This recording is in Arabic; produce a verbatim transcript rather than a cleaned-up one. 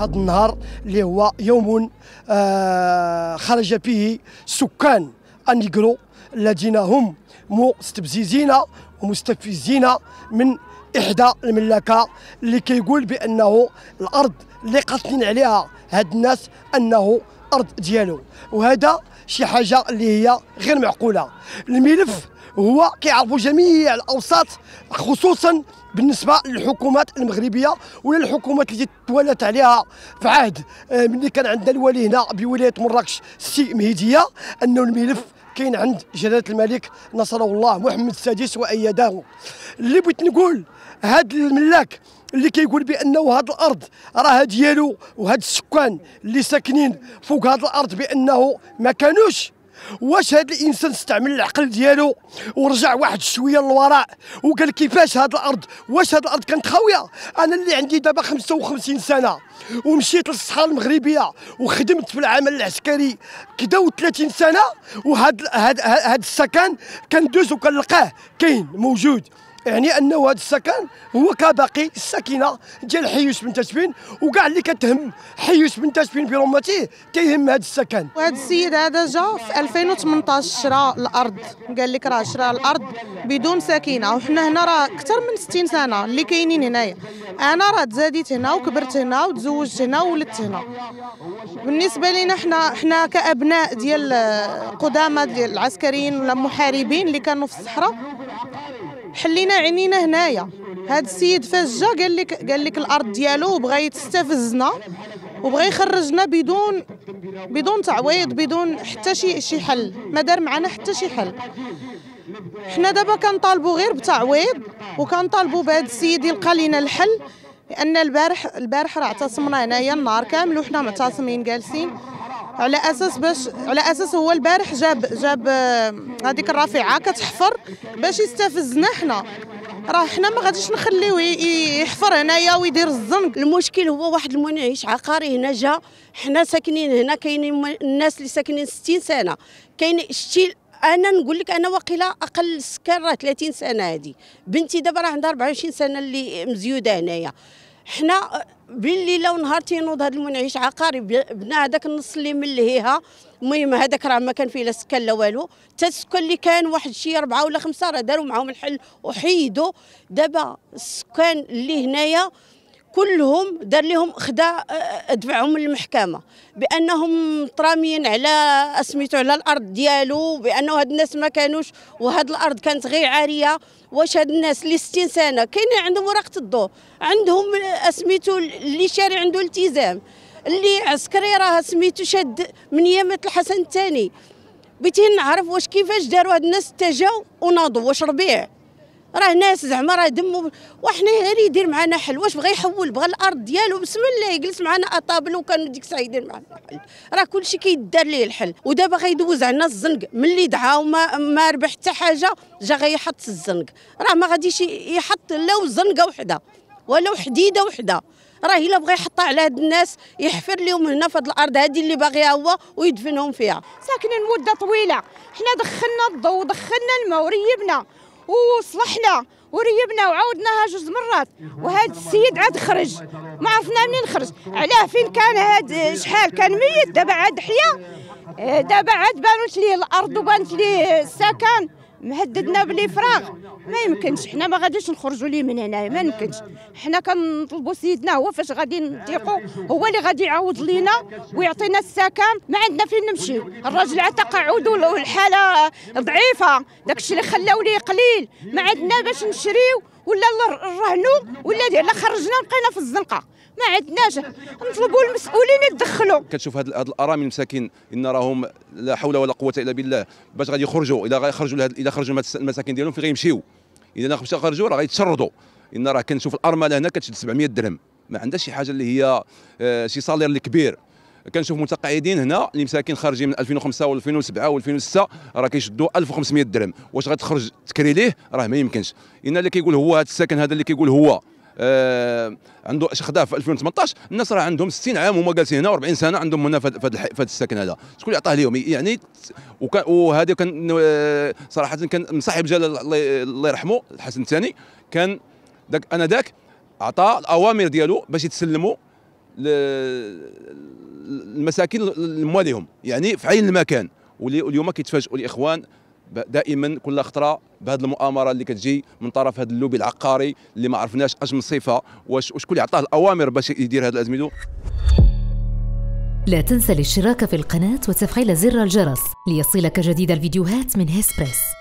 هذا النهار اللي هو يوم آه خرج فيه سكان النيغرو الذين هم مستفززين ومستفزين من إحدى المملكة اللي كيقول بأنه الأرض اللي قاطنين عليها هاد الناس أنه أرض ديالو، وهذا شي حاجة اللي هي غير معقولة. الملف هو كيعرفوا جميع الأوساط خصوصا بالنسبة للحكومات المغربية ولا الحكومات اللي توالت عليها في عهد ملي كان عندنا الولي هنا بولاية مراكش السي مهدية، أنه الملف كاين عند جلالة الملك نصره الله محمد السادس وأيده. اللي بغيت نقول هاد الملاك اللي كيقول بانه هاد الارض راها ديالو وهاد السكان اللي ساكنين فوق هاد الارض بانه ما كانوش، واش هاد الانسان استعمل العقل ديالو ورجع واحد شويه للوراء وقال كيفاش هاد الارض، واش هاد الارض كانت خاويه؟ انا اللي عندي دابا خمسة وخمسين سنه ومشيت للصحراء المغربيه وخدمت في العمل العسكري كدا وثلاثين سنه، وهاد هاد هاد السكن كندوز وكنلقاه كاين موجود، يعني انه هذا السكن هو كباقي الساكنه ديال حيوش بن تاشفين، وكاع اللي كتهم حيوش بن تاشفين في رمته تيهم هذا السكن. وهذا السيد هذا جا في ألفين وثمنطاش شرا الارض، قال لك راه شرا الارض بدون سكينه، وحنا هنا راه اكثر من ستين سنه اللي كاينين هنايا. انا راه تزاديت هنا وكبرت هنا وتزوجت هنا وولدت هنا. بالنسبه لنا حنا حنا كابناء ديال قدامى ديال العسكريين ولا محاربين اللي كانوا في الصحراء حلينا عينينا هنايا. هذا السيد فاش جا قال لك قال لك الارض ديالو وبغى يستفزنا وبغى يخرجنا بدون بدون تعويض بدون حتى شي شي حل، ما دار معنا حتى شي حل. حنا دابا كنطالبوا غير بتعويض وكنطالبوا بهذا السيد يلقى لنا الحل، لان البارح البارح راه اعتصمنا هنايا النهار كامل وحنا معتصمين جالسين على اساس باش على اساس هو البارح جاب جاب هذيك الرافعه كتحفر باش يستفزنا حنا. راه حنا ما غاديش نخليوه يحفر هنايا ويدير الزنق. المشكل هو واحد المنعش عقاري هنا جا، حنا ساكنين هنا كاينين الناس اللي ساكنين ستين سنه، كاين شتي انا نقول لك انا واقيلا اقل سكان راه ثلاثين سنه. هذه بنتي دابا راه عندها أربعة وعشرين سنه اللي مزيوده هنايا. حنا بالليله ونهار تينوض هذا المنعش عقاري بنا هذاك النص اللي ملهيها. المهم هذاك راه ما كان فيه لا سكان لا والو، حتى السكان اللي كان واحد شي اربعه ولا خمسه راه داروا معاهم الحل وحيدوا. دابا السكان اللي هنايا كلهم دار لهم خدا دفعهم للمحكمه بانهم طراميين على اسميتو على الارض ديالو، بانه هاد الناس ما كانوش وهاد الارض كانت غير عاريه. واش هاد الناس اللي ستين سنه كاينين عندهم ورقه الضوء، عندهم اسميتو اللي شاري عنده التزام، اللي عسكري راه سميتو شاد من يامات الحسن الثاني. بغيتي نعرف واش كيفاش داروا هاد الناس تجاو وناضوا، واش ربيع راه ناس زعما راه دم وحنا غير يدير معنا حل. واش بغى يحول بغى الارض ديالو بسم الله يجلس معنا اطابل وكانوا ديك الساعه يدير معنا الحل. راه كلشي كيدار ليه الحل، ودابا غيدوز عنا الزنق ملي دعا وما ما ربح حتى حاجه جا غيحط الزنق. راه ما غاديش يحط لا زنقه وحده ولا حديده وحده، راه الا بغى يحطها على هاد الناس يحفر لهم هنا في هاد الارض هذه اللي باغيها هو ويدفنهم فيها. ساكنين مده طويله، حنا دخلنا الضوء ودخلنا الماء وريبنا وصلحنا وريبنا وعاودناها جوج مرات، وهذا السيد عاد خرج ما عرفنا منين خرج. علاه فين كان هاد شحال كان ميت دابا عاد حيا، دابا عاد بانت ليه الارض وبانت ليه السكن، مهددنا بالافراغ. ما يمكنش، حنا ما غاديش نخرجوا ليه من هنايا، ما يمكنش. حنا كنطلبوا سيدنا هو فاش غادي نضيقوا هو اللي غادي يعاود لينا ويعطينا السكن، ما عندنا فين نمشيو. الراجل على تقاعد والحاله ضعيفه، داكشي اللي خلاو ليه قليل، ما عندنا باش نشريو ولا نرهنوا ولا لا خرجنا بقينا في الزنقه، ما عندناش. نطلبوا المسؤولين يتدخلوا. كتشوف هاد الارامل المساكين ان راهم لا حول ولا قوه الا بالله باش غادي يخرجوا، الا غيخرجوا الا خرجوا من المساكن ديالهم فين غيمشيو؟ اذا مشاو خرجوا راه غيتشردوا. ان راه كنشوف الارمله هنا كتشد سبعمية درهم، ما عندهاش شي حاجه اللي هي آه شي صالير اللي كبير. كنشوف متقاعدين هنا اللي مساكين خارجين من ألفين وخمسة وألفين وسبعة وألفين وستة راه كيشدوا ألف وخمسمية درهم. واش غتخرج تكري ليه؟ راه ما يمكنش. ان اللي كيقول هو هذا السكن هذا اللي كيقول هو آه عنده اش خداه في ألفين وثمنطاش، الناس راه عندهم ستين عام هما جالسين هنا وأربعين سنه عندهم هنا في هذا السكن هذا، شكون اللي عطاه لهم يعني؟ وهذا كان صراحه كان مصاحب جلاله الله يرحمه الحسن الثاني، كان داك انا داك عطى الاوامر ديالو باش يتسلموا المساكين المواليهم، يعني في عين المكان. واليوم كيتفاجئوا الاخوان دائما كل خطره بهذه المؤامره اللي كتجي من طرف هذا اللوبي العقاري اللي ما عرفناش اش من صفه، واش وشكون اللي عطاه الاوامر باش يدير هذا الازميدو. لا تنسى الاشتراك في القناه وتفعيل زر الجرس ليصلك جديد الفيديوهات من هيسبريس.